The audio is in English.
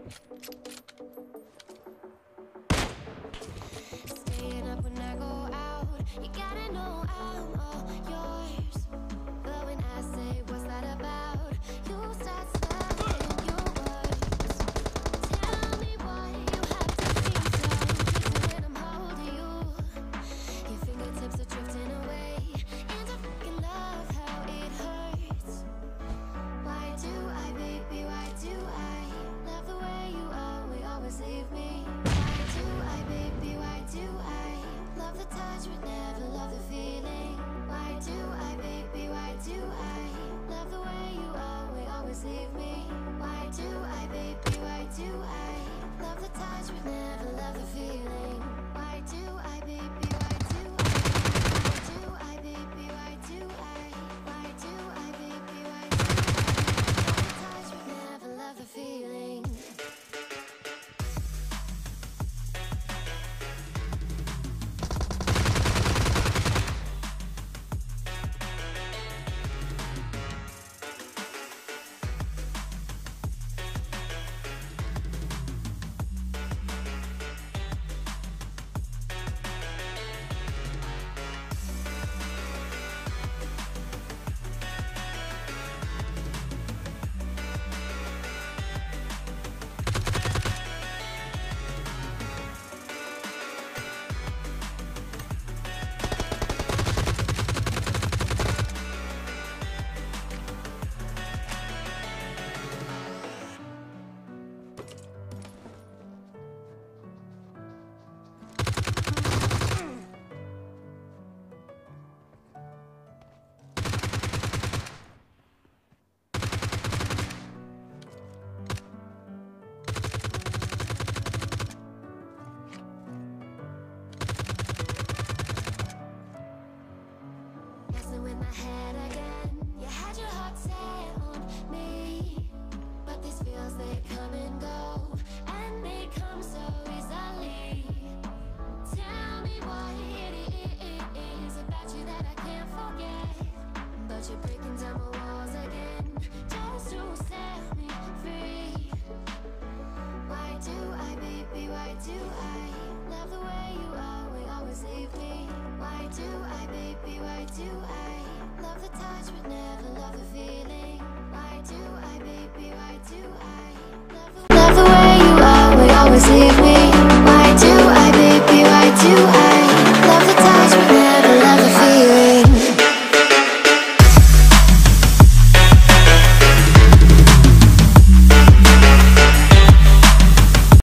Staying up when I go out, you gotta know I'm all yours. But when I say what's that about, you start stuttering your words. Tell me why you have to be so tricky when I'm holding you. Your fingertips are drifting away, and I fucking love how it hurts. Why do I, baby, why do I love the way you always leave me? Why do I, baby, why do I love the touch but never love the feeling? Why do I, baby, why do I love the way you always leave me? Why do I, baby, why do I love the touch but never love the feeling? Why do I, baby, why do I baby, why do I baby, why do I love the touch but never love the feeling? Messing with my head again. You had your heart set on me, but these feels, they come and go, and they come so easily. Tell me what it is about you that I can't forget, but you're breaking down my walls again just to set me free. Why do I, baby, why do I love the way you always leave me? Why do I, baby, why do I love the touch but never love the feeling? Why do I, baby, why do I love the way you always leave me?